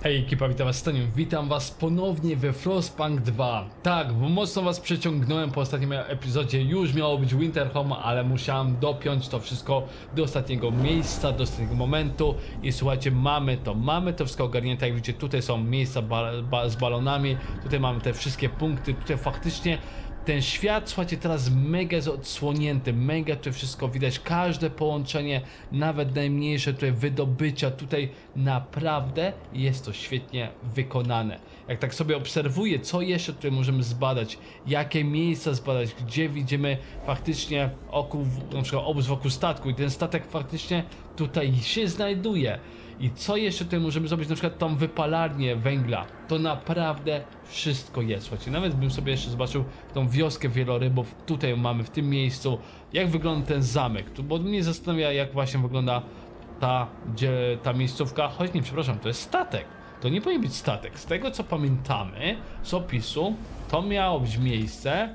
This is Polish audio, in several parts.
Hej ekipa, witam was Staniu, witam was ponownie we Frostpunk 2. Tak, bo mocno was przeciągnąłem po ostatnim epizodzie, już miało być Winterhome, ale musiałem dopiąć to wszystko do ostatniego miejsca, do ostatniego momentu. I słuchajcie, mamy to wszystko ogarnięte, jak widzicie tutaj są miejsca z balonami, tutaj mamy te wszystkie punkty, tutaj faktycznie ten świat, słuchajcie, teraz mega jest odsłonięty, mega tutaj wszystko widać, każde połączenie, nawet najmniejsze tutaj wydobycia, tutaj naprawdę jest to świetnie wykonane. Jak tak sobie obserwuję, co jeszcze tutaj możemy zbadać, jakie miejsca zbadać, gdzie widzimy faktycznie na przykład obóz wokół statku i ten statek faktycznie tutaj się znajduje. I co jeszcze tutaj możemy zrobić, na przykład tą wypalarnię węgla, to naprawdę wszystko jest, słuchajcie, nawet bym sobie jeszcze zobaczył tą wioskę wielorybów, tutaj mamy w tym miejscu, jak wygląda ten zamek, bo mnie zastanawia, jak właśnie wygląda ta miejscówka, choć nie, przepraszam, to jest statek, to nie powinien być statek, z tego co pamiętamy z opisu, to miało być miejsce,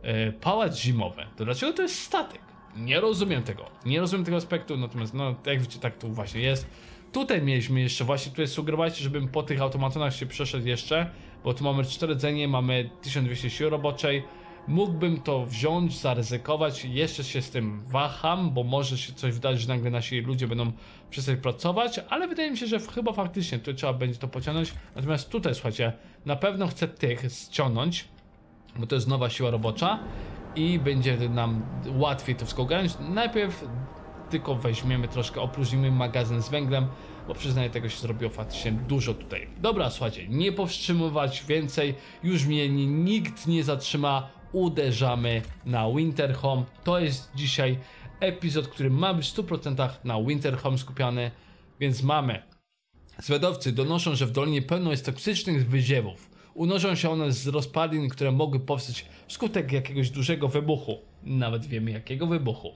pałac zimowy, to dlaczego to jest statek? Nie rozumiem tego aspektu, natomiast no, jak widzicie, tak tu właśnie jest. Tutaj mieliśmy jeszcze, właśnie tutaj sugerowaliście, żebym po tych automatonach się przeszedł jeszcze, bo tu mamy 4 rdzenie, mamy 1200 siły roboczej. Mógłbym to wziąć, zaryzykować, jeszcze się z tym waham, bo może się coś wydarzyć, że nagle nasi ludzie będą przestać pracować, ale wydaje mi się, że chyba faktycznie tu trzeba będzie to pociągnąć. Natomiast tutaj, słuchajcie, na pewno chcę tych ściągnąć, bo to jest nowa siła robocza i będzie nam łatwiej to wszystko ogarnąć. Najpierw tylko weźmiemy troszkę, opróżnimy magazyn z węglem, bo przyznaję, tego się zrobiło faktycznie dużo tutaj. Dobra, słuchajcie, nie powstrzymywać więcej, już mnie nikt nie zatrzyma, uderzamy na Winterhome. To jest dzisiaj epizod, który ma być w 100% na Winterhome skupiony, więc mamy. Zwiadowcy donoszą, że w dolinie pełno jest toksycznych wyziewów. Unoszą się one z rozpadlin, które mogły powstać wskutek jakiegoś dużego wybuchu. Nawet wiemy jakiego wybuchu.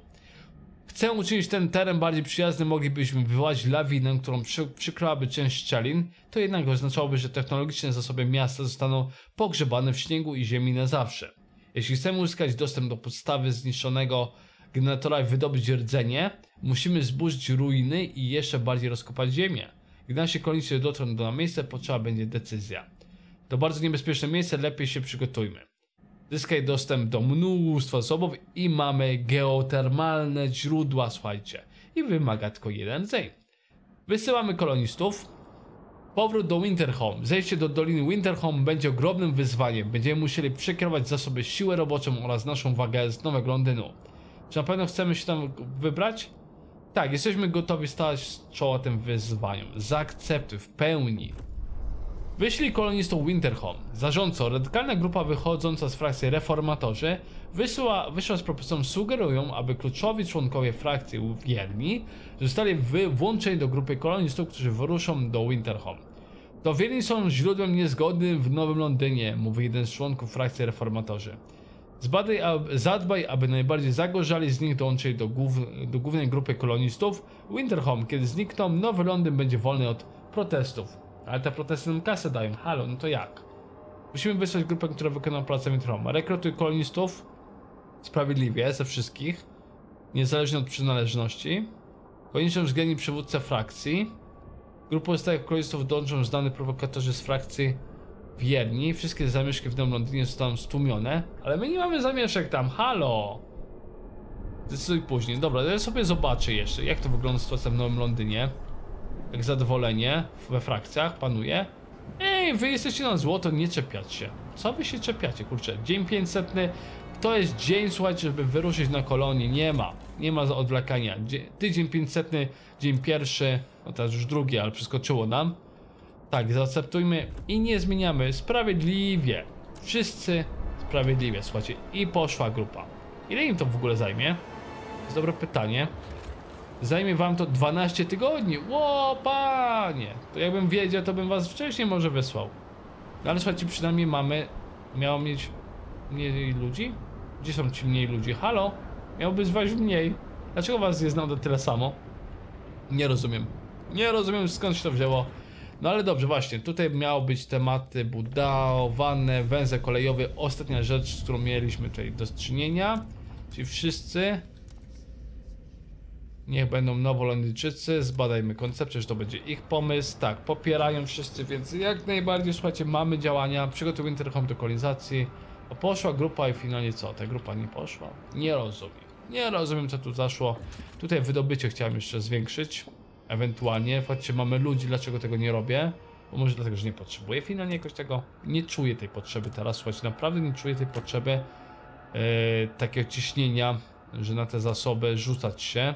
Chcę uczynić ten teren bardziej przyjazny, moglibyśmy wywołać lawinę, którą przykryłaby część szczelin. To jednak oznaczałoby, że technologiczne zasoby miasta zostaną pogrzebane w śniegu i ziemi na zawsze. Jeśli chcemy uzyskać dostęp do podstawy zniszczonego generatora i wydobyć rdzenie, musimy zburzyć ruiny i jeszcze bardziej rozkopać ziemię. Gdy nasi koloniści dotrą do miejsca, potrzeba będzie decyzja. To bardzo niebezpieczne miejsce, lepiej się przygotujmy. Zyskaj dostęp do mnóstwa zasobów i mamy geotermalne źródła, słuchajcie. I wymaga tylko jeden rdzeń. Wysyłamy kolonistów. Powrót do Winterhome. Zejście do Doliny Winterhome będzie ogromnym wyzwaniem. Będziemy musieli przekierować zasoby siłę roboczą oraz naszą wagę z Nowego Londynu. Czy na pewno chcemy się tam wybrać? Tak, jesteśmy gotowi stać czoła tym wyzwaniom. Zaakceptuj w pełni. Wyślij kolonistów Winterhome. Zarządco, radykalna grupa wychodząca z frakcji Reformatorzy wyszła z propozycją, sugerują, aby kluczowi członkowie frakcji wierni zostali włączeni do grupy kolonistów, którzy wyruszą do Winterhome. To wierni są źródłem niezgodnym w Nowym Londynie, mówi jeden z członków frakcji Reformatorzy. Zadbaj, aby najbardziej zagorzali z nich dołączyli do głównej grupy kolonistów Winterhome. Kiedy znikną, Nowy Londyn będzie wolny od protestów. Ale te protesty nam kasę dają. Halo, no to jak? Musimy wysłać grupę, która wykona pracę Winterhome. Rekrutuj kolonistów sprawiedliwie ze wszystkich, niezależnie od przynależności. Koniecznie uwzględnij przywódcę frakcji. Grupą pozostałych kolonistów dołączą znani prowokatorzy z frakcji wierni. Wszystkie zamieszki w Nowym Londynie zostaną stłumione. Ale my nie mamy zamieszek tam. Halo! Zdecyduj później. Dobra, ja sobie zobaczę jeszcze, jak to wygląda sytuacja w Nowym Londynie. Jak zadowolenie we frakcjach panuje. Ej, wy jesteście na złoto, nie czepiać się. Co wy się czepiacie, kurczę? Dzień 500. To jest dzień, słuchajcie, żeby wyruszyć na kolonię. Nie ma odwlekania. Tydzień 500, dzień pierwszy. No teraz już drugi, ale przeskoczyło nam. Tak, zaakceptujmy i nie zmieniamy. Sprawiedliwie. Wszyscy sprawiedliwie, słuchajcie. I poszła grupa. Ile im to w ogóle zajmie? To jest dobre pytanie. Zajmie wam to 12 tygodni. Ło, panie! To jakbym wiedział, to bym was wcześniej może wysłał. No ale słuchajcie, przynajmniej miało mieć mniej ludzi? Gdzie są ci mniej ludzi? Halo? Miałby zwać mniej. Dlaczego was jest nadal tyle samo? Nie rozumiem. Nie rozumiem, skąd się to wzięło. No ale dobrze, właśnie. Tutaj miało być tematy budowane, węzeł kolejowy. Ostatnia rzecz, z którą mieliśmy tutaj do czynienia. Czyli wszyscy... Niech będą Nowolandijczycy, zbadajmy koncept, przecież to będzie ich pomysł. Tak, popierają wszyscy, więc jak najbardziej, słuchajcie, mamy działania. Przygotuj Winterhome do kolonizacji. Poszła grupa i finalnie co? Ta grupa nie poszła? Nie rozumiem. Nie rozumiem, co tu zaszło. Tutaj wydobycie chciałem jeszcze zwiększyć. Ewentualnie. Faktycznie mamy ludzi, dlaczego tego nie robię? Bo może dlatego, że nie potrzebuję finalnie jakoś tego. Nie czuję tej potrzeby teraz, słuchajcie. Naprawdę nie czuję tej potrzeby takiego ciśnienia, że na te zasoby rzucać się.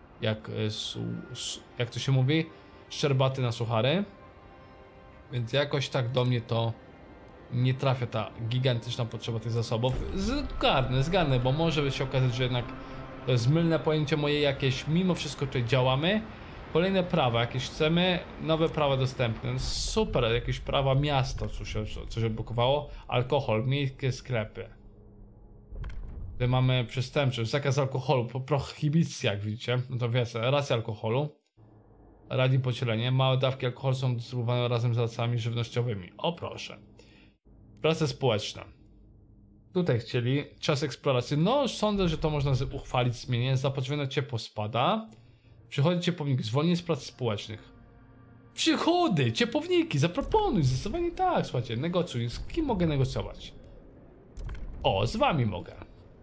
Jak to się mówi? Szczerbaty na suchary. Więc jakoś tak do mnie to nie trafia ta gigantyczna potrzeba tych zasobów. Zgarnę, bo może się okazać, że jednak to jest mylne pojęcie moje jakieś. Mimo wszystko tutaj działamy. Kolejne prawa, jakieś chcemy, nowe prawa dostępne. Super, jakieś prawa miasta, coś odblokowało. Alkohol, miejskie sklepy. Tutaj mamy przestępczość, zakaz alkoholu, prohibicja, jak widzicie. No to wiecie, racja alkoholu. Radzi pocielenie, małe dawki alkoholu są dystrybuowane razem z zacami żywnościowymi. O proszę. Prace społeczne. Tutaj chcieli czas eksploracji. No sądzę, że to można uchwalić zmienienie. Zapotrzebowanie ciepło spada. Przychody ciepłownik, zwolnienie z prac społecznych. Przychody, ciepłowniki, zaproponuj, zdecydowanie tak, słuchajcie, negocjuj. Z kim mogę negocjować? O, z wami mogę.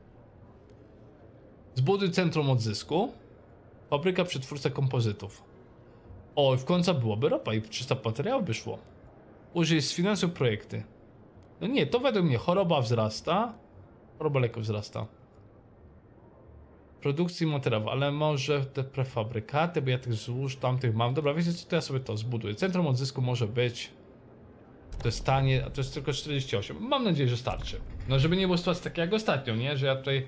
Zbuduj centrum odzysku. Fabryka przetwórca kompozytów. O, w końcu byłoby ropa i 300 materiałów by szło. Użyj sfinansuj projekty. No nie, to według mnie choroba wzrasta. Choroba leków wzrasta. Produkcji materiałów, ale może te prefabrykaty, bo ja tych złóż tamtych mam. Dobra, wiecie co, to ja sobie to zbuduję. Centrum odzysku może być. To jest tanie, a to jest tylko 48. Mam nadzieję, że starczy. No żeby nie było sytuacji takiej jak ostatnio, nie? Że ja tutaj...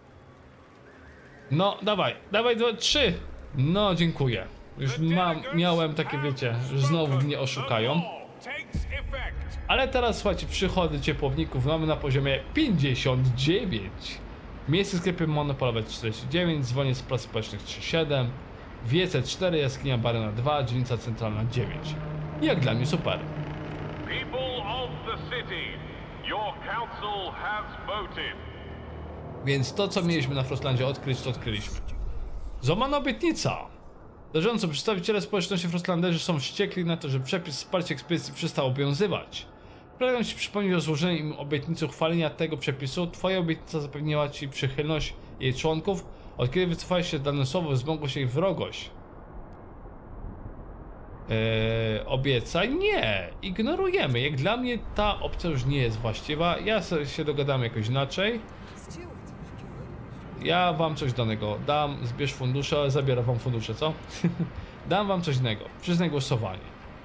No, dawaj, 2, 3. No, dziękuję. Już miałem takie, wiecie, że znowu mnie oszukają. Ale teraz, słuchajcie, przychody ciepłowników mamy na poziomie 59. Miejsce sklepy monopolowe 49, zwolnienie z prac społecznych 3,7, wiece 4, jaskinia Barena 2, dzielnica centralna 9. Jak dla mnie super. Więc to, co mieliśmy na Frostlandzie odkryć, to odkryliśmy. Złamana obietnica. Zarządco, przedstawiciele społeczności Frostlanderzy są wściekli na to, że przepis wsparcia ekspedycji przestał obowiązywać. Pragnę ci przypomnieć o złożeniu im obietnicy uchwalenia tego przepisu. Twoja obietnica zapewniała ci przychylność jej członków. Od kiedy wycofałeś się dane słowo, wzmogła się ich wrogość. Obiecaj? Nie! Ignorujemy. Jak dla mnie ta opcja już nie jest właściwa. Ja się dogadam jakoś inaczej. Ja wam coś danego dam. Zbierz fundusze, zabieram wam fundusze, co? Dam wam coś innego. Przyznaj głosowanie.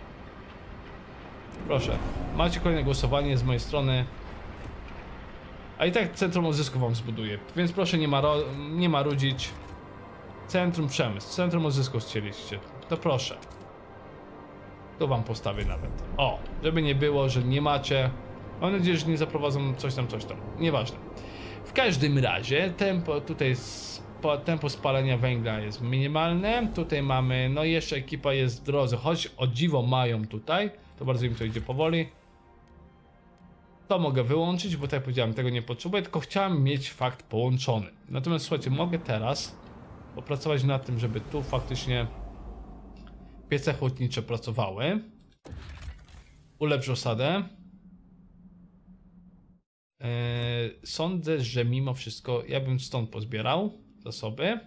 Proszę, macie kolejne głosowanie z mojej strony. A i tak centrum odzysku wam zbuduję, więc proszę nie marudzić. Centrum przemysł, centrum odzysku chcieliście, to proszę. Tu wam postawię nawet. O, żeby nie było, że nie macie. Mam nadzieję, że nie zaprowadzą coś tam. Nieważne. W każdym razie tempo spalania węgla jest minimalne. Tutaj mamy, no jeszcze ekipa jest w drodze, choć o dziwo mają tutaj. To bardzo im to idzie powoli. To mogę wyłączyć, bo tak jak powiedziałem, tego nie potrzebuję, tylko chciałem mieć fakt połączony. Natomiast słuchajcie, mogę teraz popracować nad tym, żeby tu faktycznie piece chłodnicze pracowały. Ulepsz osadę. Sądzę, że mimo wszystko ja bym stąd pozbierał zasoby.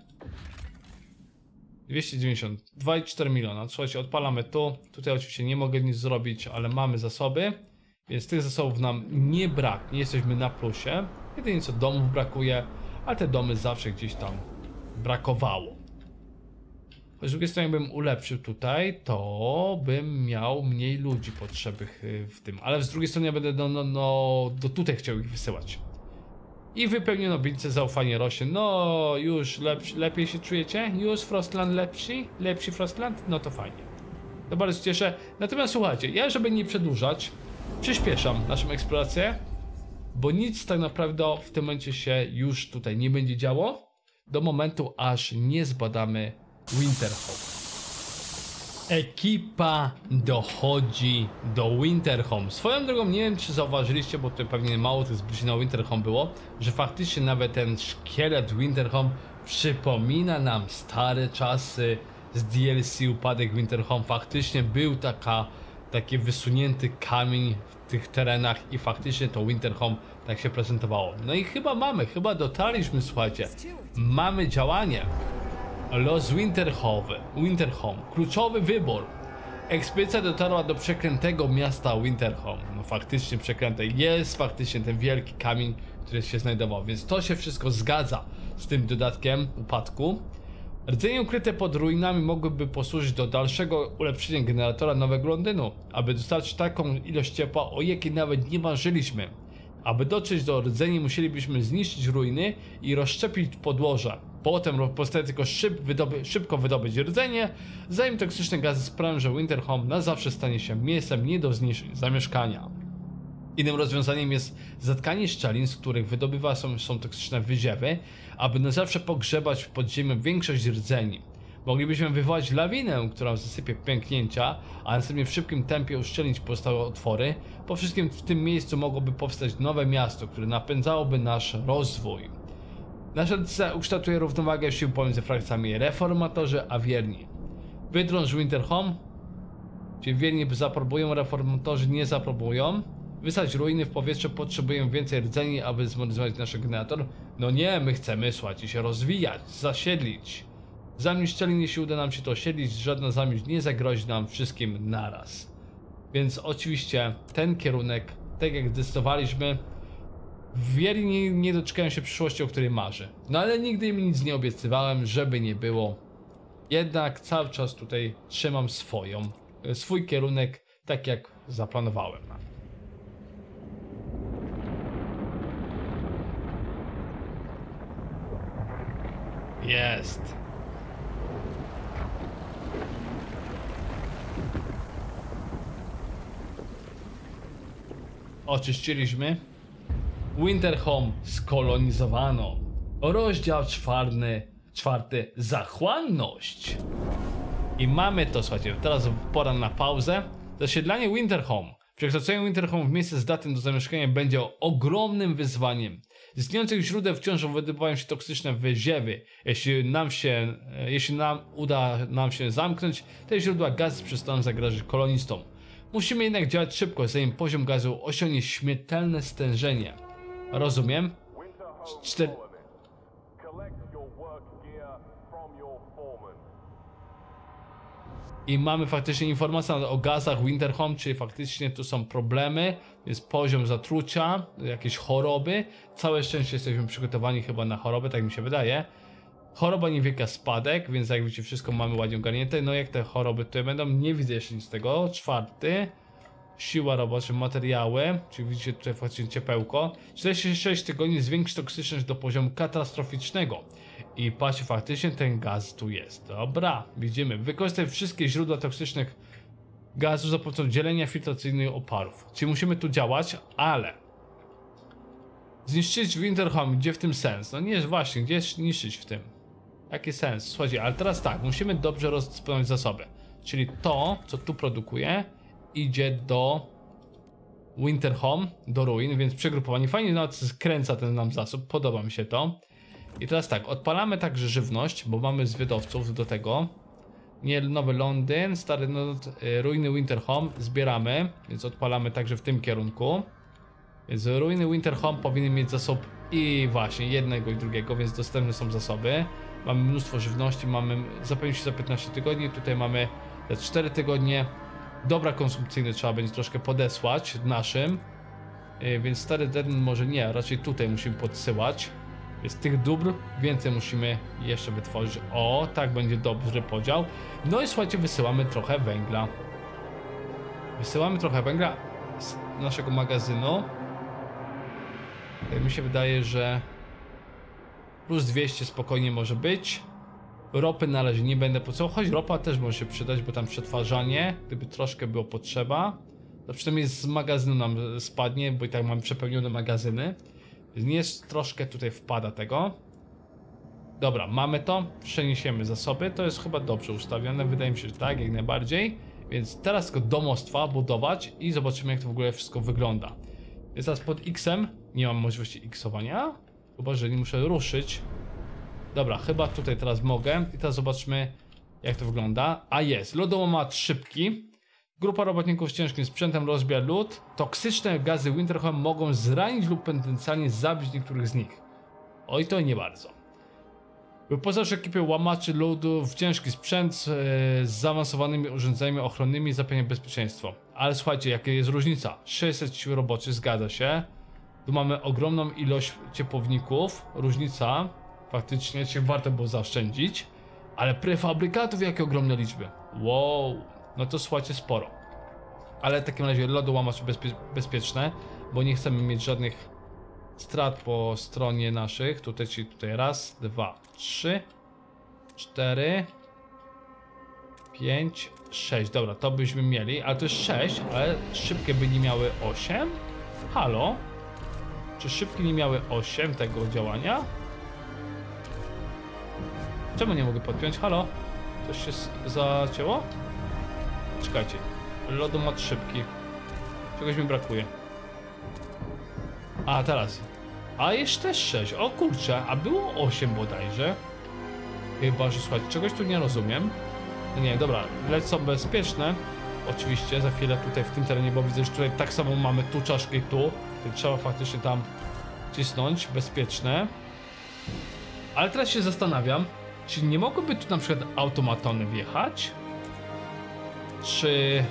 292,4 miliona. Słuchajcie, odpalamy tu. Tutaj oczywiście nie mogę nic zrobić, ale mamy zasoby. Więc tych zasobów nam nie braknie. Jesteśmy na plusie. Jedynie co domów brakuje, ale te domy zawsze gdzieś tam brakowało. Z drugiej strony, jakbym ulepszył tutaj, to bym miał mniej ludzi potrzebnych w tym. Ale z drugiej strony ja będę do tutaj chciał ich wysyłać. I wypełniono obietnicę, zaufanie rośnie. No już lepiej się czujecie? Już Frostland lepszy? Lepszy Frostland? No to fajnie. To bardzo cieszę. Natomiast słuchajcie, ja żeby nie przedłużać, przyspieszam naszą eksplorację, bo nic tak naprawdę w tym momencie się już tutaj nie będzie działo, do momentu aż nie zbadamy Winterhome. Ekipa dochodzi do Winterhome. Swoją drogą, nie wiem czy zauważyliście, bo tutaj pewnie mało tych zbliżeń na Winterhome było, że faktycznie nawet ten szkielet Winterhome przypomina nam stare czasy z DLC Upadek Winterhome. Faktycznie był taki wysunięty kamień w tych terenach i faktycznie to Winterhome tak się prezentowało. No i chyba dotarliśmy, słuchajcie. Mamy działanie. Los Winterhome. Kluczowy wybór. Ekspedycja dotarła do przeklętego miasta Winterhome. No faktycznie przeklęte. Jest faktycznie ten wielki kamień, który się znajdował. Więc to się wszystko zgadza z tym dodatkiem upadku. Rdzenie ukryte pod ruinami mogłyby posłużyć do dalszego ulepszenia generatora Nowego Londynu, aby dostarczyć taką ilość ciepła, o jakiej nawet nie marzyliśmy. Aby dotrzeć do rdzeni, musielibyśmy zniszczyć ruiny i rozszczepić podłoże. Potem powstaje tylko szybko wydobyć rdzenie, zanim toksyczne gazy sprawią, że Winterhome na zawsze stanie się miejscem nie do zamieszkania. Innym rozwiązaniem jest zatkanie szczelin, z których wydobywane są toksyczne wyziewy, aby na zawsze pogrzebać pod ziemią większość rdzeni. Moglibyśmy wywołać lawinę, która zasypie pęknięcia, a następnie w szybkim tempie uszczelnić pozostałe otwory. Po wszystkim w tym miejscu mogłoby powstać nowe miasto, które napędzałoby nasz rozwój. Nasza decyzja ukształtuje równowagę sił pomiędzy frakcjami reformatorzy a wierni. Wydrąż Winterhome, czyli wierni zaprobują, reformatorzy nie zaprobują. Wysadź ruiny w powietrze, potrzebują więcej rdzeni, aby zmodernizować nasz generator. No nie, my chcemy, słuchajcie, się rozwijać, zasiedlić. Zanim szczelin, jeśli uda nam się to osiedlić, żadna zamieć nie zagrozi nam wszystkim naraz. Więc oczywiście ten kierunek, tak jak zdecydowaliśmy, wierni nie doczekają się przyszłości, o której marzę. No ale nigdy im nic nie obiecywałem, żeby nie było. Jednak cały czas tutaj trzymam swój kierunek, tak jak zaplanowałem. Jest. Oczyściliśmy. Winterhome skolonizowano. Rozdział czwarty. Zachłanność. I mamy to, słuchajcie, teraz pora na pauzę. Zasiedlanie Winterhome. Przekształcenie Winterhome w miejsce zdatne do zamieszkania będzie ogromnym wyzwaniem. Z istniejących źródeł wciąż wydobywają się toksyczne wyziewy. Jeśli uda nam się zamknąć, te źródła gazu przestaną zagrażać kolonistom. Musimy jednak działać szybko, zanim poziom gazu osiągnie śmiertelne stężenie. Rozumiem? I mamy faktycznie informację o gazach Winterhome, czyli faktycznie tu są problemy, jest poziom zatrucia, jakieś choroby. Całe szczęście jesteśmy przygotowani chyba na chorobę, tak mi się wydaje. Choroba nie wielka spadek, więc jak widzicie wszystko mamy ładnie ogarnięte. No jak te choroby tutaj będą, nie widzę jeszcze nic z tego. Czwarty. Siła robocza, materiały, czyli widzicie tutaj faktycznie ciepełko. 46 tygodni zwiększy toksyczność do poziomu katastroficznego. I patrzcie, faktycznie ten gaz tu jest. Dobra, widzimy. Wykorzystaj wszystkie źródła toksycznych gazu za pomocą dzielenia filtracyjnych oparów. Czyli musimy tu działać, ale zniszczyć Winterhome, gdzie w tym sens? No nie jest właśnie, gdzie niszczyć w tym? Jaki sens? Słuchajcie, ale teraz tak, musimy dobrze rozdysponować zasoby. Czyli to, co tu produkuje, idzie do Winterhome, do ruin, więc przegrupowanie. Fajnie nawet skręca ten nam zasób, podoba mi się to. I teraz tak, odpalamy także żywność, bo mamy zwiadowców do tego. Nie, Nowy Londyn, stary ruiny Winterhome zbieramy, więc odpalamy także w tym kierunku. Więc ruiny Winterhome powinny mieć zasób i właśnie jednego i drugiego, więc dostępne są zasoby. Mamy mnóstwo żywności, mamy zapewnić się za 15 tygodni, tutaj mamy za 4 tygodnie. Dobra konsumpcyjny trzeba będzie troszkę podesłać naszym, więc stary Dern może nie, raczej tutaj musimy podsyłać. Więc tych dóbr więcej musimy jeszcze wytworzyć. O, tak będzie dobry podział. No i słuchajcie, wysyłamy trochę węgla. Wysyłamy trochę węgla z naszego magazynu. Mi się wydaje, że plus 200 spokojnie może być. Ropy na razie nie będę potrzebował, choć ropa też może się przydać, bo tam przetwarzanie, gdyby troszkę było potrzeba, to przynajmniej z magazynu nam spadnie, bo i tak mamy przepełnione magazyny. Więc jest troszkę tutaj wpada tego. Dobra, mamy to, przeniesiemy zasoby, to jest chyba dobrze ustawione, wydaje mi się, że tak, jak najbardziej. Więc teraz tylko domostwa budować i zobaczymy, jak to w ogóle wszystko wygląda. Więc teraz pod X-em nie mam możliwości X-owania, chyba że nie muszę ruszyć. Dobra, chyba tutaj teraz mogę. I teraz zobaczmy, jak to wygląda. A jest, lodołomat szybki. Grupa robotników z ciężkim sprzętem rozbija lód. Toksyczne gazy Winterhome mogą zranić lub potencjalnie zabić niektórych z nich. Oj, to nie bardzo. Wyposaż ekipę łamaczy lodu w ciężki sprzęt z zaawansowanymi urządzeniami ochronnymi i zapewnia bezpieczeństwo. Ale słuchajcie, jaka jest różnica? 600 sił roboczych, zgadza się. Tu mamy ogromną ilość ciepłowników. Różnica, faktycznie się warto było zaoszczędzić. Ale prefabrykatów jakie ogromne liczby. Wow, no to słuchajcie, sporo. Ale w takim razie lodołamacze bezpieczne, bo nie chcemy mieć żadnych strat po stronie naszych. Tutaj, czyli tutaj raz, 2, 3, 4, 5, 6. Dobra, to byśmy mieli, ale to jest 6, ale szybkie by nie miały 8. Halo? Czy szybkie nie miały 8 tego działania? Czemu nie mogę podpiąć? Halo? Coś się zacięło? Czekajcie. Lodomat szybki. Czegoś mi brakuje. A, teraz. A jeszcze też 6. O kurczę, a było 8 bodajże. Chyba, że słuchajcie, czegoś tu nie rozumiem. No nie, dobra, lecą bezpieczne. Oczywiście, za chwilę tutaj w tym terenie, bo widzę, że tutaj tak samo mamy tu czaszkę i tu. Trzeba faktycznie tam cisnąć, bezpieczne. Ale teraz się zastanawiam, czy nie mogłyby tu na przykład automatony wjechać? 3,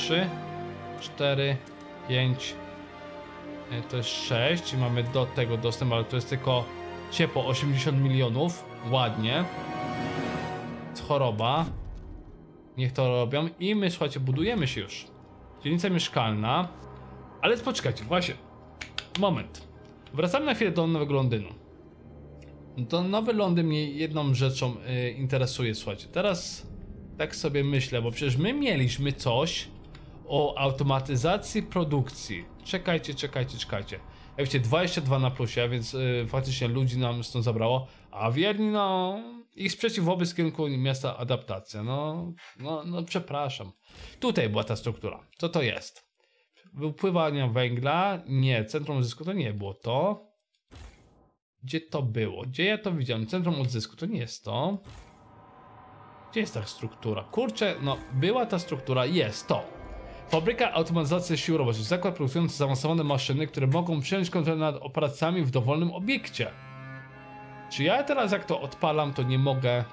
4, 5. To jest 6 i mamy do tego dostęp, ale to jest tylko ciepło 80 milionów. Ładnie. Choroba. Niech to robią. I my, słuchajcie, budujemy się już. Dzielnica mieszkalna. Ale poczekajcie, właśnie. Moment. Wracamy na chwilę do Nowego Londynu. To Nowy Londyn mnie jedną rzeczą interesuje, słuchajcie. Teraz tak sobie myślę, bo przecież my mieliśmy coś o automatyzacji produkcji. Czekajcie. Jak wiecie, 22 na plusie, więc faktycznie ludzi nam stąd zabrało. A wierni, no, ich sprzeciw wobec kierunku miasta adaptacja. No, przepraszam. Tutaj była ta struktura. Co to jest? Wypływania węgla? Nie. Centrum odzysku to nie było to. Gdzie to było? Gdzie ja to widziałem? Centrum odzysku to nie jest to. Gdzie jest ta struktura? Kurczę, no była ta struktura, jest to. Fabryka automatyzacji sił roboczych. Zakład produkujący zaawansowane maszyny, które mogą przejąć kontrolę nad operacjami w dowolnym obiekcie. Czy ja teraz jak to odpalam, to nie mogę...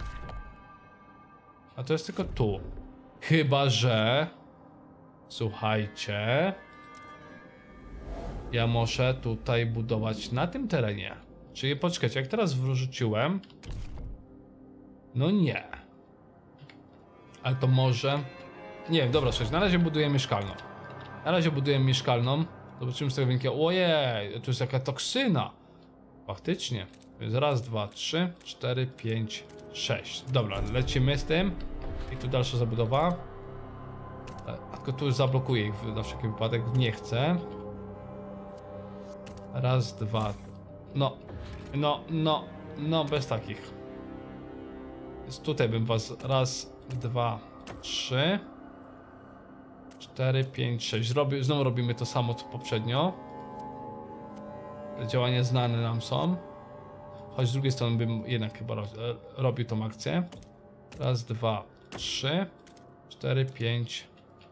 A to jest tylko tu. Chyba, że... Słuchajcie... Ja muszę tutaj budować na tym terenie. Czyli poczekajcie, jak teraz wrzuciłem... No nie. Ale to może... Nie wiem, dobra, słuchajcie, na razie buduję mieszkalną. Zobaczymy z tego wynika. Ojej, to jest jaka toksyna. Faktycznie. Więc raz, 2, 3, 4, 5, 6. Dobra, lecimy z tym. I tu dalsza zabudowa. Tylko tu zablokuję ich na wszelki wypadek. Nie chcę. Raz, 2. No, bez takich. Więc tutaj bym was raz, 2, 3, 4, 5, 6. Znowu robimy to samo co poprzednio. Te działania znane nam są. Choć z drugiej strony bym jednak chyba robił tą akcję. Raz, 2, 3, 4, 5,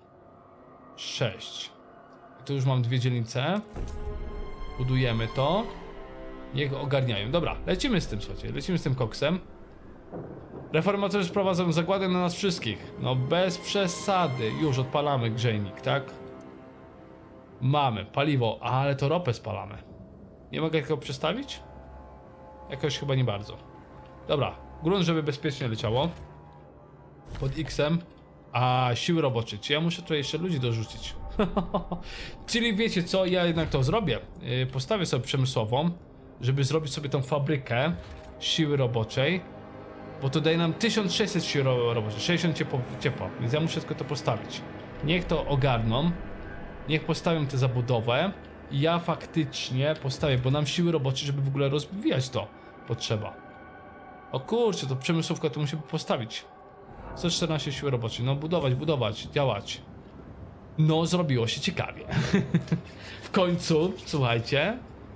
6. I tu już mam dwie dzielnice. Budujemy to. Niech ogarniają. Dobra, lecimy z tym, słuchajcie. Lecimy z tym koksem. Reformatorzy sprowadzą zagładę na nas wszystkich. No bez przesady. Już odpalamy grzejnik, tak? Mamy paliwo, ale to ropę spalamy. Nie mogę tego przestawić? Jakoś chyba nie bardzo. Dobra, grunt, żeby bezpiecznie leciało. Pod X-em. A siły robocze. Czy ja muszę tutaj jeszcze ludzi dorzucić? Czyli wiecie co, ja jednak to zrobię. Postawię sobie przemysłową, żeby zrobić sobie tą fabrykę siły roboczej. Bo to daje nam 1600 sił roboczych, 60 ciepła, więc ja muszę tylko to postawić. Niech to ogarną. Niech postawią tę zabudowę. I ja faktycznie postawię, bo nam siły robocze, żeby w ogóle rozwijać to potrzeba. O kurczę, to przemysłówka to musimy postawić. 114 siły roboczej, no budować, działać. No zrobiło się ciekawie. W końcu, słuchajcie,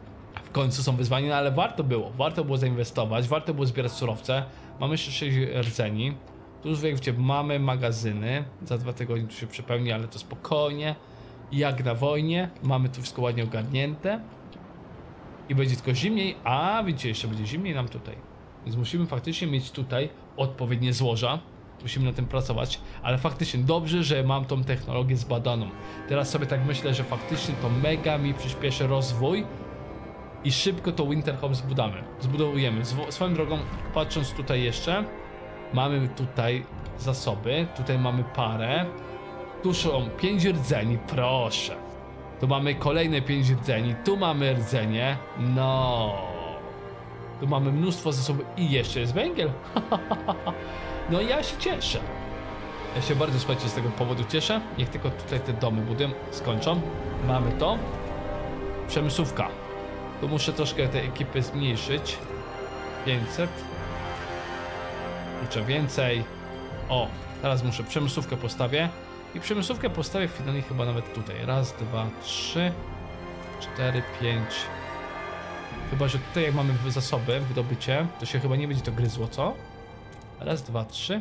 w końcu są wyzwania, no ale warto było zainwestować, warto było zbierać surowce. Mamy jeszcze 6 rdzeni. Tu już wiecie, mamy magazyny, za 2 tygodnie tu się przepełni, ale to spokojnie, jak na wojnie, mamy tu wszystko ładnie ogarnięte. I będzie tylko zimniej, a widzicie, jeszcze będzie zimniej nam tutaj. Więc musimy faktycznie mieć tutaj odpowiednie złoża. Musimy na tym pracować, ale faktycznie dobrze, że mam tą technologię zbadaną. Teraz sobie tak myślę, że faktycznie to mega mi przyspieszy rozwój i szybko to Winterhome zbudujemy. Swoją drogą, patrząc tutaj jeszcze, mamy tutaj zasoby, tutaj mamy parę. Tu są 5 rdzeni, proszę. Tu mamy kolejne 5 rdzeni, tu mamy rdzenie, no. Tu mamy mnóstwo zasobów i jeszcze jest węgiel. No ja się cieszę. Ja się bardzo, słuchajcie, z tego powodu cieszę. Niech tylko tutaj te domy budują, skończą. Mamy to. Przemysłówka. Tu muszę troszkę tej ekipy zmniejszyć. 500. Kurczę, więcej. O, teraz muszę przemysłówkę postawię. I przemysłówkę postawię finalnie chyba nawet tutaj. Raz, 2, 3, 4, 5. Chyba, że tutaj jak mamy zasoby, wydobycie, to się chyba nie będzie to gryzło, co? Raz, 2, 3,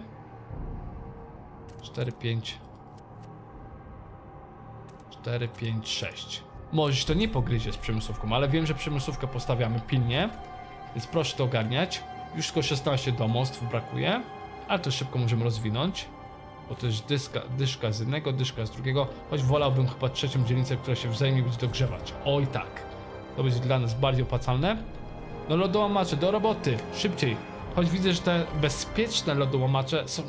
4, 5, 4, 5, 6. Może się to nie pogryzie z przemysłówką, ale wiem, że przemysłówkę postawiamy pilnie, więc proszę to ogarniać. Już tylko 16 domostw brakuje, ale to szybko możemy rozwinąć, bo to jest dyszka z jednego, dyszka z drugiego, choć wolałbym chyba trzecią dzielnicę, która się wzajemnie będzie dogrzewać. Oj tak, to będzie dla nas bardziej opłacalne. No lodołamacze, do roboty, szybciej. Choć widzę, że te bezpieczne lodołamacze są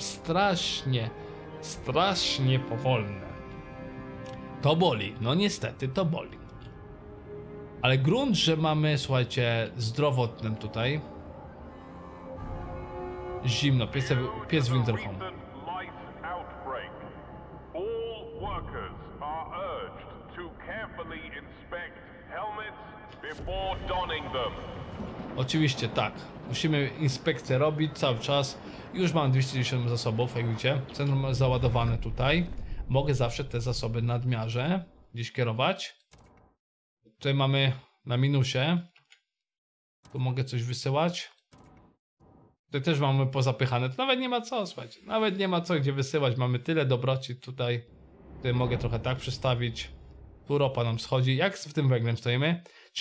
strasznie powolne. To boli, no niestety to boli. Ale grunt, że mamy, słuchajcie, zdrowotnym tutaj. Zimno, pies Winterhome. Oczywiście tak, musimy inspekcję robić cały czas. Już mam 210 zasobów, jak widzicie. Centrum załadowane tutaj. Mogę zawsze te zasoby na nadmiarze gdzieś kierować. Tutaj mamy na minusie. Tu mogę coś wysyłać. Tutaj też mamy pozapychane. To nawet nie ma co, słuchajcie. Nawet nie ma co gdzie wysyłać. Mamy tyle dobroci tutaj. Tutaj mogę trochę tak przestawić. Tu ropa nam schodzi. Jak z tym węglem stoimy?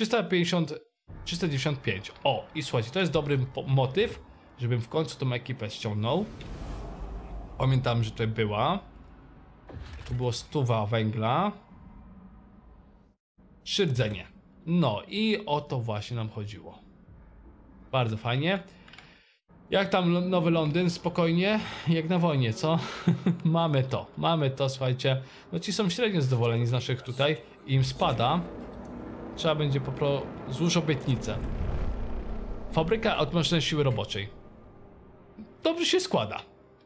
395. O, i słuchajcie, to jest dobry motyw, żebym w końcu tą ekipę ściągnął. Pamiętam, że tutaj była. Tu było 100 węgla. 3 rdzenie. No i o to właśnie nam chodziło. Bardzo fajnie. Jak tam Nowy Londyn? Spokojnie, jak na wojnie, co? Mamy to, słuchajcie. No ci są średnio zadowoleni z naszych tutaj. Im spada. Trzeba będzie złóż obietnicę. Fabryka automatycznej siły roboczej. Dobrze się składa.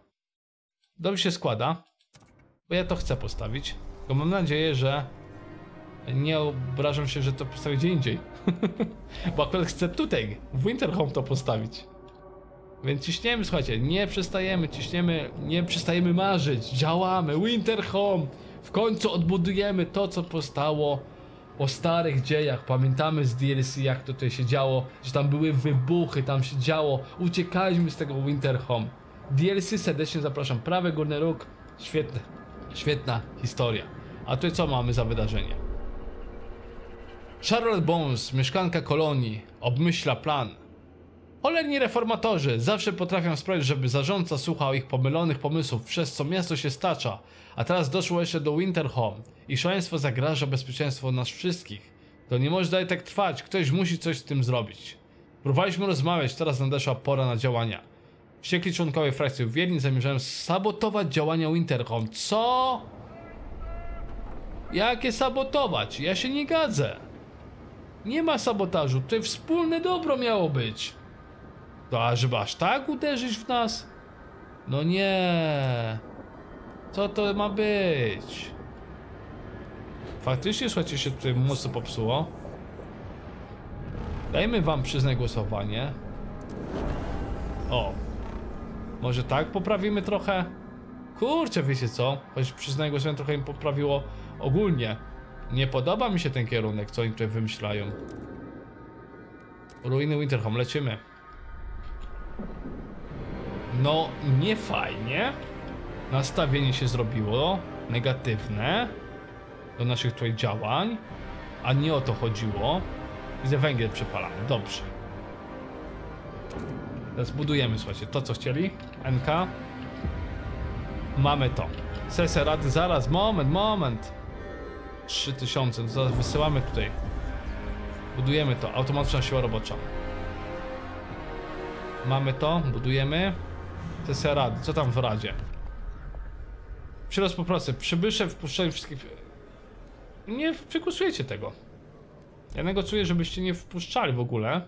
Bo ja to chcę postawić. Tylko mam nadzieję, że nie obrażam się, że to postawię gdzie indziej. Bo akurat chcę tutaj, w Winterhome to postawić. Więc ciśniemy, słuchajcie, nie przestajemy marzyć. Działamy, Winterhome. W końcu odbudujemy to, co powstało po starych dziejach. Pamiętamy z DLC, jak to tutaj się działo, że tam były wybuchy, tam się działo. Uciekaliśmy z tego Winterhome. DLC serdecznie zapraszam. Prawy górny róg. Świetna historia. A tutaj co mamy za wydarzenie? Charlotte Bones, mieszkanka kolonii, obmyśla plan. Cholerni reformatorzy zawsze potrafią sprawić, żeby zarządca słuchał ich pomylonych pomysłów, przez co miasto się stacza. A teraz doszło jeszcze do Winterhome i szaleństwo zagraża bezpieczeństwu nas wszystkich. To nie może dalej tak trwać, ktoś musi coś z tym zrobić. Próbowaliśmy rozmawiać, teraz nadeszła pora na działania. Wściekli członkowie frakcji wierni zamierzają sabotować działania Winterhome. Co? Jakie sabotować? Ja się nie gadzę. Nie ma sabotażu, tutaj wspólne dobro miało być. To żeby aż tak uderzyć w nas? No nie. Co to ma być? Faktycznie, słuchajcie, się tutaj mocno popsuło. Dajmy wam przyznać głosowanie. O. Może tak poprawimy trochę? Kurczę, wiecie co? Choć przyznaj głosowanie trochę im poprawiło ogólnie. Nie podoba mi się ten kierunek, co oni tutaj wymyślają. Ruiny Winterhome, lecimy. No, nie fajnie. Nastawienie się zrobiło negatywne do naszych tutaj działań, a nie o to chodziło. Widzę, węgiel przepalamy, dobrze. Teraz budujemy, słuchajcie, to co chcieli. NK. Mamy to. Sesja rady, zaraz, moment. 3000, zaraz wysyłamy tutaj. Budujemy to, automatyczna siła robocza. Mamy to, budujemy. Sesja rady, co tam w radzie? Przyrost po pracy, przybysze wpuszczają wszystkich... Nie przegłosujecie tego. Ja negocjuję, żebyście nie wpuszczali w ogóle.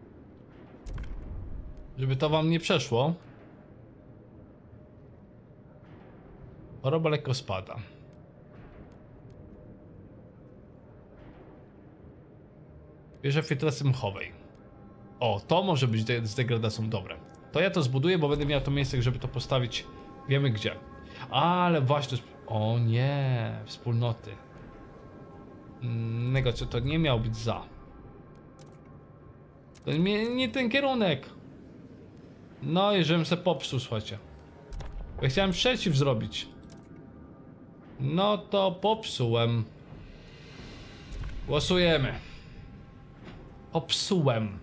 Żeby to wam nie przeszło. Choroba lekko spada. Wieża filtracji mchowej. O, to może być z degradacją dobre. To ja to zbuduję, bo będę miał to miejsce, żeby to postawić. Wiemy gdzie. Ale właśnie... O nie, wspólnoty. To nie miał być za. To nie ten kierunek. No i żebym se popsuł, słuchajcie. Ja chciałem przeciw zrobić. No to popsułem. Głosujemy. Popsułem.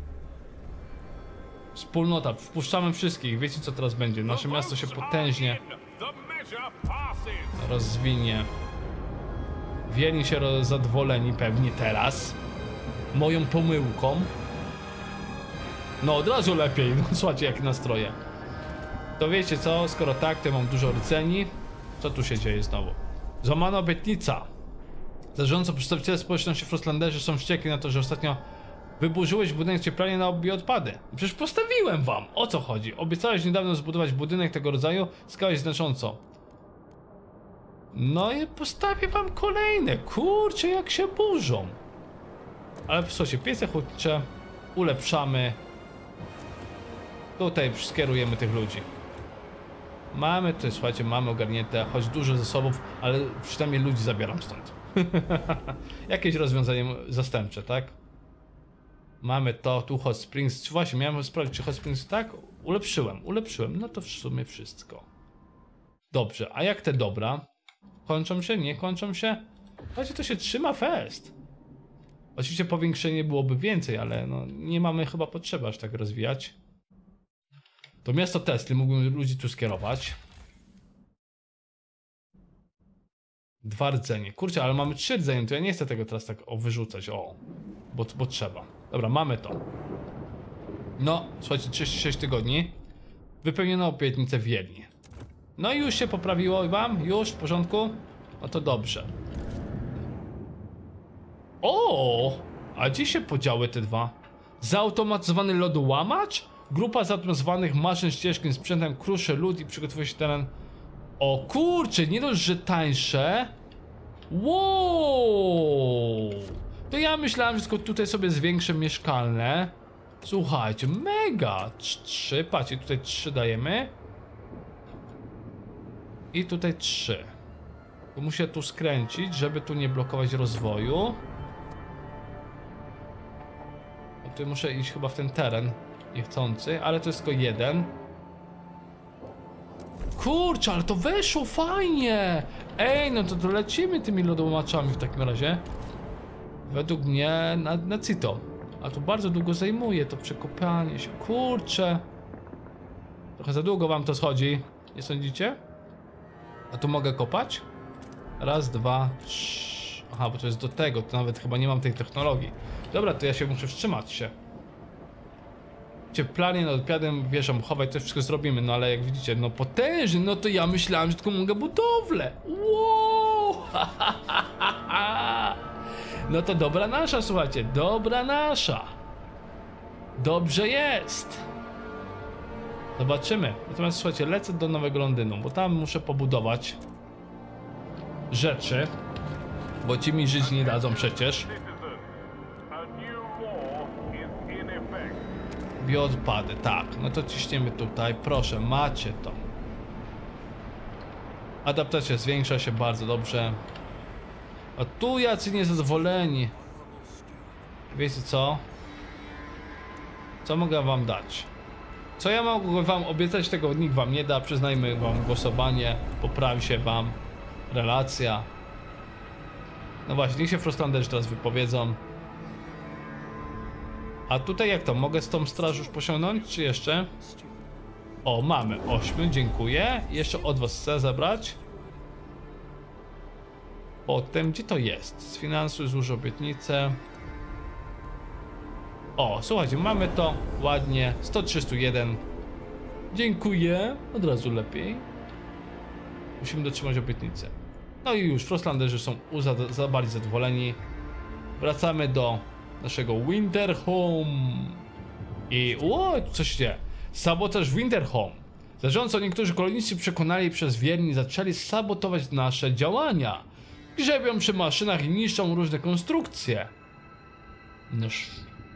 Wspólnota, wpuszczamy wszystkich. Wiecie co teraz będzie? Nasze miasto się potężnie rozwinie. Wierni się zadowoleni pewnie teraz moją pomyłką. No od razu lepiej, no słuchajcie jakie nastroje. To wiecie co, skoro tak, to ja mam dużo rdzeni. Co tu się dzieje znowu? Złamana obietnica. Zarządco przedstawiciele społeczności Frostlanderzy są wściekli na to, że ostatnio wyburzyłeś budynek cieplania na bioodpady. Przecież postawiłem wam, o co chodzi? Obiecałeś niedawno zbudować budynek tego rodzaju, skałeś znacząco. No i postawię wam kolejne, kurczę jak się burzą. Ale słuchajcie, piece hutnicze ulepszamy. Tutaj skierujemy tych ludzi. Mamy to, słuchajcie, mamy ogarnięte, choć dużo zasobów, ale przynajmniej ludzi zabieram stąd. Jakieś rozwiązanie zastępcze, tak? Mamy to, tu Hot Springs, właśnie miałem sprawdzić czy Hot Springs, tak? Ulepszyłem, no to w sumie wszystko. Dobrze, a jak te dobra? Kończą się, nie kończą się? Słuchajcie, to się trzyma fest. Oczywiście powiększenie byłoby więcej, ale no nie mamy chyba potrzeby aż tak rozwijać. To miasto Tesla, mógłbym ludzi tu skierować. 2 rdzenie. Kurczę, ale mamy 3 rdzenie, to ja nie chcę tego teraz tak wyrzucać, bo trzeba. Dobra, mamy to. No, słuchajcie, 36 tygodni. Wypełniono obietnicę Wiedni. No i już się poprawiło wam? Już? W porządku? No to dobrze. O! A gdzie się podziały te dwa? Zautomatyzowany lodołamacz? Grupa zautomatyzowanych maszyn ścieżki z sprzętem kruszy lód i przygotowuje się teren. O kurczę, nie dość, że tańsze. Wow! To ja myślałem, że tylko tutaj sobie zwiększę mieszkalne. Słuchajcie, mega! 3, patrzcie, tutaj 3 dajemy. I tutaj 3. Muszę tu skręcić, żeby tu nie blokować rozwoju. Tu muszę iść chyba w ten teren niechcący, ale to jest tylko 1. Kurczę, ale to weszło fajnie! Ej, no to lecimy tymi lodołamaczami w takim razie. Według mnie na Cito. A to bardzo długo zajmuje to przekopanie się. Kurczę. Trochę za długo wam to schodzi. Nie sądzicie? A tu mogę kopać? Raz, 2, 3. Aha, bo to jest do tego, to nawet chyba nie mam tej technologii. Dobra, to ja się muszę wstrzymać się. Cieplanie nad odpiadem, wieżą mchowej, to wszystko zrobimy, no ale jak widzicie, no potężny, no to ja myślałem, że tylko mogę budowlę. Wow! No to dobra nasza, słuchajcie, dobra nasza. Dobrze jest. Zobaczymy. Natomiast słuchajcie, lecę do Nowego Londynu, bo tam muszę pobudować rzeczy, bo ci mi żyć nie dadzą przecież. Bioodpady, tak, no to ciśniemy tutaj, proszę, macie to. Adaptacja zwiększa się bardzo dobrze. A tu jacy niezadowoleni. Wiecie co? Co mogę wam dać? Co ja mogę wam obiecać, tego nikt wam nie da. Przyznajmy wam głosowanie, poprawi się wam relacja. No właśnie, niech się Frostlanderzy teraz wypowiedzą. A tutaj jak to? Mogę z tą straż już posiągnąć, czy jeszcze? O, mamy 8, dziękuję. Jeszcze od was chcę zabrać. Potem, gdzie to jest? Sfinansuj, złóż obietnicę. O, słuchajcie, mamy to ładnie. 131. Dziękuję. Od razu lepiej. Musimy dotrzymać obietnicę. No i już, Frostlanderzy są bardziej zadowoleni. Wracamy do naszego Winterhome. I coś się dzieje. Sabotaż Winterhome. Zarządco, niektórzy koloniści przekonali przez wierni zaczęli sabotować nasze działania. Grzebią przy maszynach i niszczą różne konstrukcje. Noż.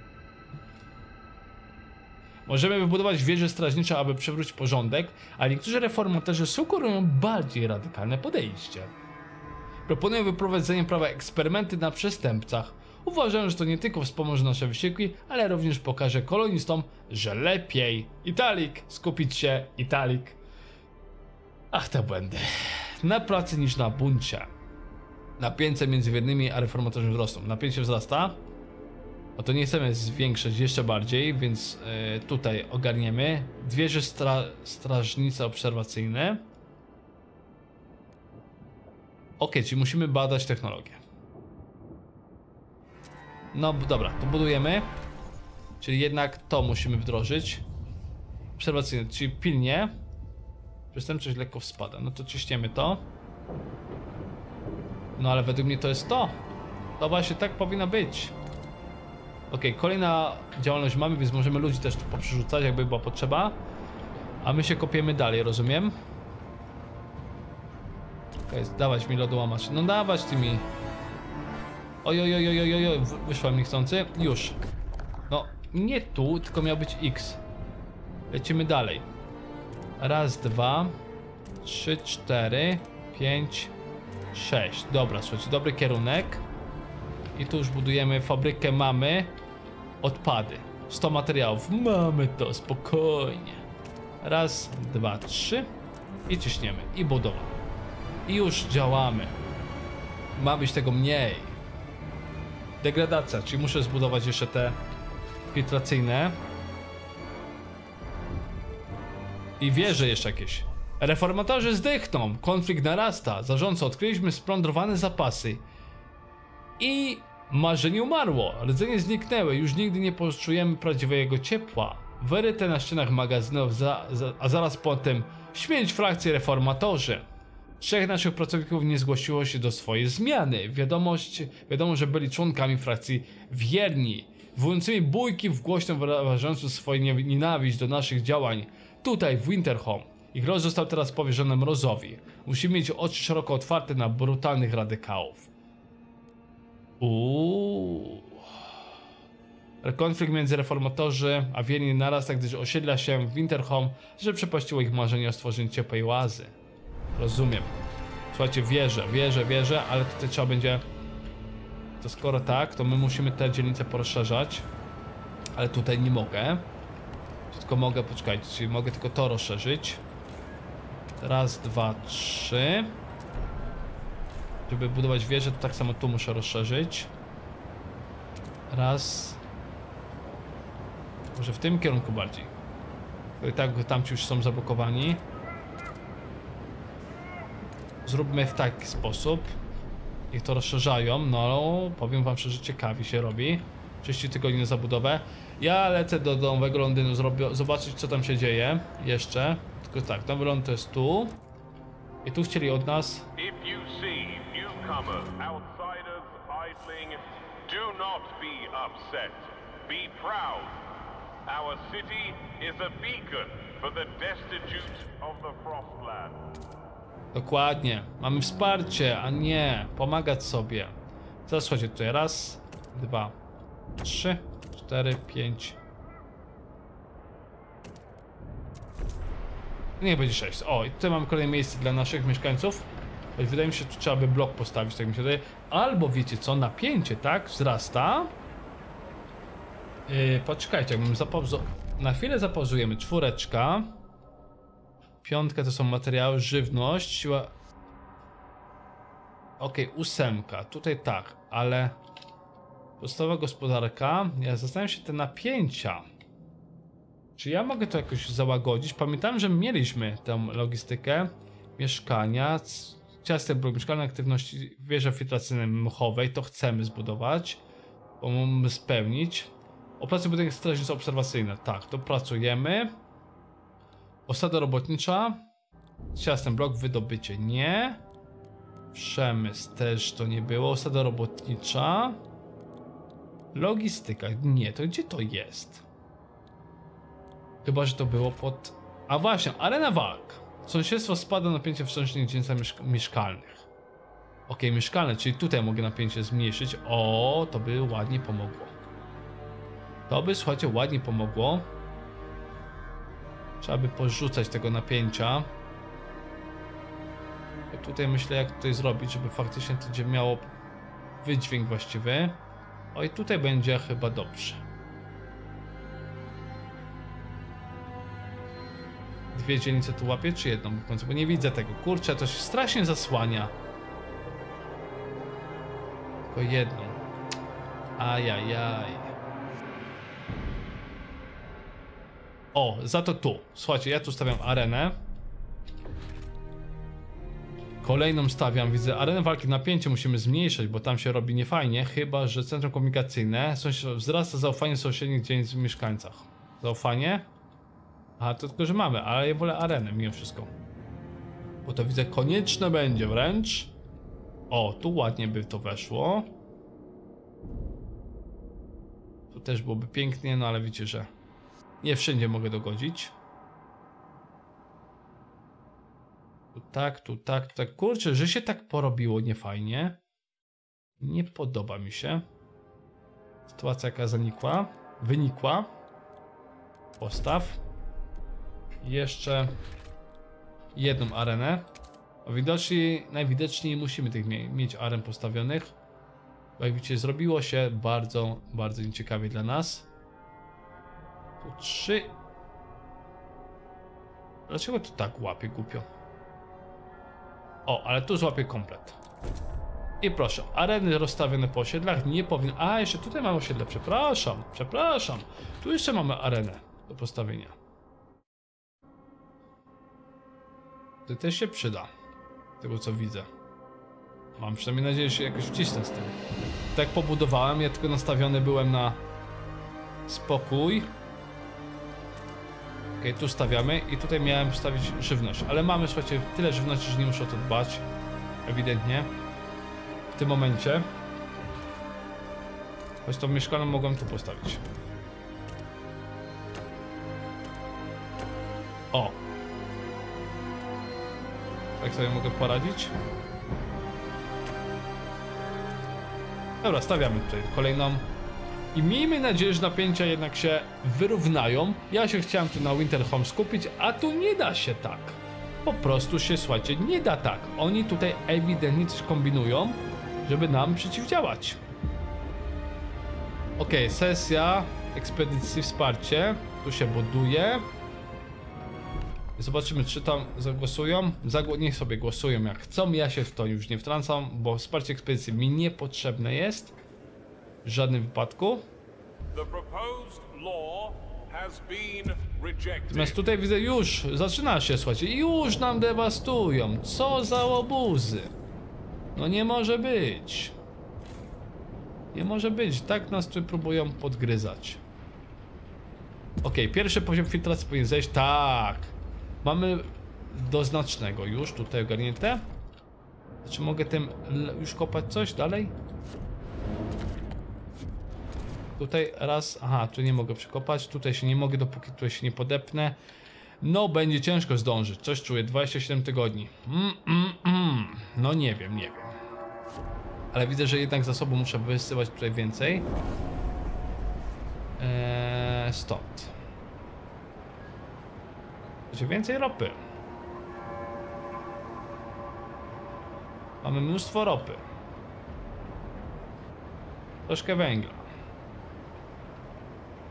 Możemy wybudować wieże strażnicze, aby przywrócić porządek, a niektórzy reformatorzy sugerują bardziej radykalne podejście. Proponuję wyprowadzenie prawa eksperymenty na przestępcach. Uważam, że to nie tylko wspomoże nasze wysiłki, ale również pokaże kolonistom, że lepiej italik skupić się italik. Ach, te błędy. Na pracy niż na buncie. Napięcie między wiernymi a reformatorzami wzrosną. Napięcie wzrasta. O to nie chcemy zwiększyć jeszcze bardziej, więc tutaj ogarniemy. Wieże strażnice obserwacyjne. Ok, czyli musimy badać technologię. No dobra, to budujemy. Czyli jednak to musimy wdrożyć. Obserwacyjne, czyli pilnie. Przestępczość lekko spada. No to ciśniemy to. No ale według mnie to jest to. To właśnie tak powinno być. Ok, kolejna działalność mamy, więc możemy ludzi też tu poprzerzucać, jakby była potrzeba. A my się kopiemy dalej, rozumiem? Ok, dawać mi lodołamacz. No dawać ty mi. Oj, wyszłam niechcący. Już. No, nie tu, tylko miał być X. Lecimy dalej. Raz, 2, 3, 4, 5, 6. Dobra, słuchajcie, dobry kierunek. I tu już budujemy fabrykę, mamy. Odpady. 100 materiałów. Mamy to, spokojnie. Raz, 2, 3. I ciśniemy. I budowa. I już działamy. Ma być tego mniej. Degradacja, czyli muszę zbudować jeszcze te filtracyjne. I wieże jeszcze jakieś. Reformatorzy zdychną. Konflikt narasta. Zarządco, odkryliśmy splądrowane zapasy. I marzenie umarło. Rdzenie zniknęły. Już nigdy nie poczujemy prawdziwego ciepła. Wyryte na ścianach magazynów, a zaraz potem śmierć frakcji reformatorzy. 3 naszych pracowników nie zgłosiło się do swojej zmiany. Wiadomo, że byli członkami frakcji wierni, wywołującymi bójki w głośno wyrażającym swoją nienawiść do naszych działań tutaj w Winterhome. Ich los został teraz powierzony Mrozowi. Musimy mieć oczy szeroko otwarte na brutalnych radykałów. Konflikt między reformatorzy a wierni narasta, gdyż osiedla się w Winterhome, że przepaściło ich marzenie o stworzeniu ciepłej oazy. Rozumiem. Słuchajcie, wierzę, ale tutaj trzeba będzie... To skoro tak, to my musimy te dzielnice porozszerzać. Ale tutaj nie mogę. Tylko mogę, poczekajcie, czyli mogę tylko to rozszerzyć. Raz, 2, 3. Żeby budować wieżę, to tak samo tu muszę rozszerzyć. Raz. Może w tym kierunku bardziej. I tak tamci już są zablokowani. Zróbmy w taki sposób. Niech to rozszerzają. No, powiem wam szczerze, ciekawie się robi. 30 tygodni na zabudowę. Ja lecę do Nowego Londynu, zobaczyć co tam się dzieje. Jeszcze. Tylko tak, Nowy Londyn to jest tu. I tu chcieli od nas. Our city is a beacon for the destitute of the Frostland. Dokładnie. Mamy wsparcie, a nie pomagać sobie. Teraz słuchajcie, tutaj raz, 2, 3, 4, 5. Niech będzie 6. O, i tutaj mamy kolejne miejsce dla naszych mieszkańców. Wydaje mi się, że tu trzeba by blok postawić, tak mi się wydaje. Albo wiecie co, napięcie, tak? Wzrasta. Poczekajcie, jakbym zapauzował. Na chwilę zapauzujemy. 4. 5 to są materiały, żywność, siła. Okej, 8. Tutaj tak, ale podstawowa gospodarka. Ja zastanawiam się te napięcia. Czy ja mogę to jakoś załagodzić? Pamiętam, że mieliśmy tę logistykę. Mieszkania, ciastek blok mieszkalnej aktywności, wieże filtracyjnej mchowej. To chcemy zbudować. Bo mamy spełnić. Opracuj budynek strażnicy obserwacyjne. Tak, to pracujemy. Osada robotnicza. Ciastem blok, wydobycie nie. Przemysł też to nie było. Osada robotnicza. Logistyka. Nie, to gdzie to jest? Chyba, że to było pod... A właśnie, arena walk. Sąsiedztwo spada napięcie w sąsiednich dzielnicach mieszkalnych. Okej, mieszkalne, czyli tutaj mogę napięcie zmniejszyć. O, to by ładnie pomogło. To by, słuchajcie, ładnie pomogło. Trzeba by porzucać tego napięcia. I tutaj myślę, jak tutaj zrobić, żeby faktycznie to będzie miało wydźwięk właściwy. O, i tutaj będzie chyba dobrze. 2 dzielnice tu łapię, czy jedną w końcu? Bo nie widzę tego. Kurczę, to się strasznie zasłania. Tylko jedną. Ajajaj. O, za to tu. Słuchajcie, ja tu stawiam arenę. Kolejną stawiam, widzę, arenę walki, napięcie musimy zmniejszyć, bo tam się robi niefajnie. Chyba że centrum komunikacyjne. Wzrasta zaufanie sąsiednich dzielnic w mieszkańcach. Zaufanie? A to tylko, że mamy, ale ja wolę arenę mimo wszystko. Bo to widzę konieczne będzie wręcz. O, tu ładnie by to weszło. Tu też byłoby pięknie, no ale wiecie, że nie wszędzie mogę dogodzić. Tu tak, tu tak, tu tak. Kurczę, że się tak porobiło niefajnie. Nie podoba mi się. Sytuacja jaka wynikła. Postaw. Jeszcze jedną arenę. Najwidoczniej musimy tych mieć aren postawionych. Bo jak widzicie, zrobiło się bardzo, bardzo nieciekawie dla nas. Tu 3. Dlaczego to tak łapie głupio? O, ale tu złapię komplet. I proszę, areny rozstawione po osiedlach nie powinny... A, jeszcze tutaj mamy osiedle, przepraszam. Tu jeszcze mamy arenę do postawienia. To też się przyda. Tego co widzę. Mam przynajmniej nadzieję, że się jakoś wcisnę z tym. Tak pobudowałem, ja tylko nastawiony byłem na spokój. Okej, tu stawiamy i tutaj miałem wstawić żywność. Ale mamy, słuchajcie, tyle żywności, że nie muszę o to dbać. Ewidentnie. W tym momencie. Choć tą mieszkalną mogłem tu postawić. O! Tak sobie mogę poradzić. Dobra, stawiamy tutaj kolejną. I miejmy nadzieję, że napięcia jednak się wyrównają. Ja się chciałem tu na Winterhome skupić, a tu nie da się tak. Po prostu się, słuchajcie, nie da tak. Oni tutaj ewidentnie coś kombinują, żeby nam przeciwdziałać. Okej, sesja ekspedycji, wsparcie. Tu się buduje. Zobaczymy, czy tam zagłosują. Niech sobie głosują jak chcą. Ja się w to już nie wtrącam, bo wsparcie ekspedycji mi niepotrzebne jest. W żadnym wypadku. Natomiast tutaj widzę już, zaczyna się, słuchajcie, już nam dewastują. Co za łobuzy. No nie może być. Nie może być, tak nas tu próbują podgryzać. Okej, pierwszy poziom filtracji powinien zejść, tak. Mamy do znacznego już tutaj ogarnięte. Czy mogę tym już kopać coś dalej? Tutaj raz, aha, tu nie mogę przekopać, tutaj się nie mogę, dopóki tutaj się nie podepnę. No, będzie ciężko zdążyć, coś czuję, 27 tygodni. No nie wiem. Ale widzę, że jednak zasobu muszę wysyłać tutaj więcej. Stąd. Będzie więcej ropy. Mamy mnóstwo ropy. Troszkę węgla.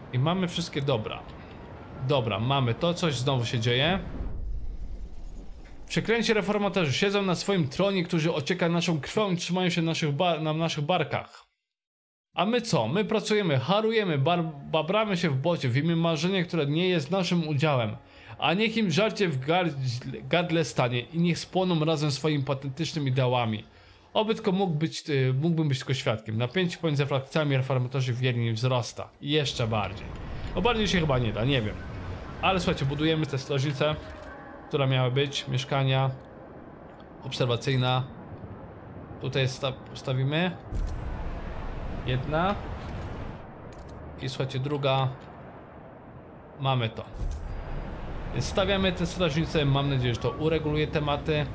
I mamy wszystkie dobra. Dobra, mamy to, coś znowu się dzieje. Przeklęci reformatorzy siedzą na swoim tronie, którzy ocieka naszą krwią i trzymają się na naszych barkach. A my co? My pracujemy, harujemy, babramy się w bocie w imię marzenia, które nie jest naszym udziałem. A niech im żarcie w gardle stanie i niech spłoną razem swoimi patetycznymi ideałami. Oby tylko mógłbym być tylko świadkiem. Napięcie pomiędzy frakcjami reformatorzy wierni wzrasta. I jeszcze bardziej. No bardziej się chyba nie da, nie wiem. Ale słuchajcie, budujemy tę strażnicę, która miała być, mieszkania obserwacyjna. Tutaj postawimy. Jedna. I słuchajcie, druga. Mamy to. Więc stawiamy tę strażnicę, mam nadzieję, że to ureguluje tematy.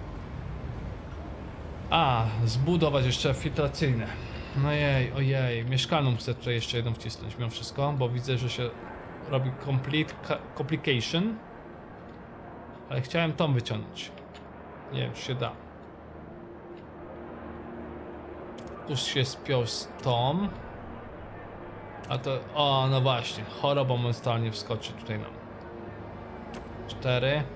A, zbudować jeszcze filtracyjne. Ojej, ojej, mieszkalną chcę tutaj jeszcze jedną wcisnąć mimo wszystko, bo widzę, że się robi complication. Ale chciałem tą wyciągnąć. Nie wiem, czy się da. Tu się spiął z tą. A to... O, no właśnie. Choroba momentalnie wskoczy tutaj nam. 4.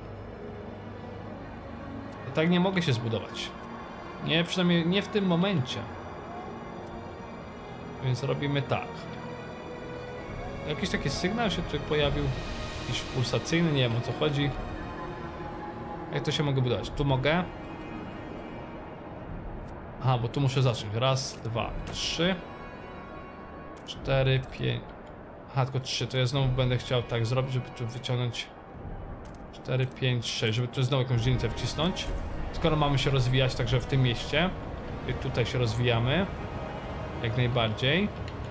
I tak nie mogę się zbudować. Nie, przynajmniej nie w tym momencie. Więc robimy tak. Jakiś taki sygnał się tutaj pojawił. Jakiś pulsacyjny, nie wiem o co chodzi. Jak to się mogę budować? Tu mogę. Aha, bo tu muszę zacząć. Raz, dwa, 3, 4, 5. Aha, tylko 3. To ja znowu będę chciał tak zrobić, żeby tu wyciągnąć 4, 5, 6. Żeby tu znowu jakąś dzielnicę wcisnąć. Skoro mamy się rozwijać także w tym mieście. I tutaj się rozwijamy. Jak najbardziej.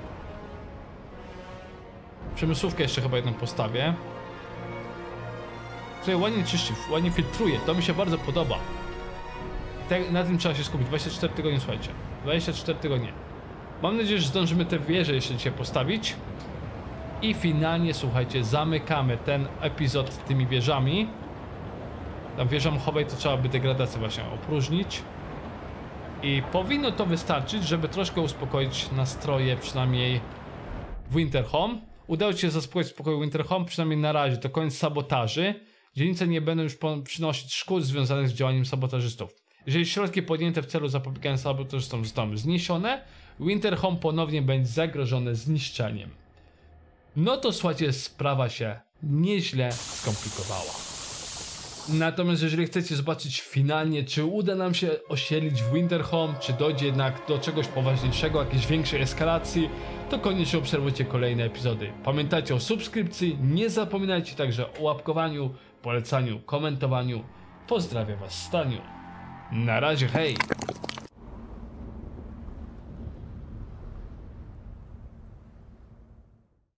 Przemysłówkę jeszcze chyba jedną postawię. Tutaj ładnie czyści, ładnie filtruje. To mi się bardzo podoba. Na tym trzeba się skupić. 24 tygodnie, słuchajcie. 24 tygodnie. Mam nadzieję, że zdążymy te wieże jeszcze dzisiaj postawić. I finalnie, słuchajcie, zamykamy ten epizod tymi wieżami. Tam wieża mochowej to trzeba by degradację właśnie opróżnić. I powinno to wystarczyć, żeby troszkę uspokoić nastroje, przynajmniej w Winterhome. Udało się zaspokoić spokoju Winterhome, przynajmniej na razie, to koniec sabotaży. Dzielnice nie będą już przynosić szkód związanych z działaniem sabotażystów. Jeżeli środki podjęte w celu zapobiegania sabotażystom zostaną zniesione, Winterhome ponownie będzie zagrożone zniszczeniem. No to słuchajcie, sprawa się nieźle skomplikowała. Natomiast jeżeli chcecie zobaczyć finalnie, czy uda nam się osiedlić w Winterhome, czy dojdzie jednak do czegoś poważniejszego, jakiejś większej eskalacji, to koniecznie obserwujcie kolejne epizody. Pamiętajcie o subskrypcji, nie zapominajcie także o łapkowaniu, polecaniu, komentowaniu. Pozdrawiam was, Staniu. Na razie, hej!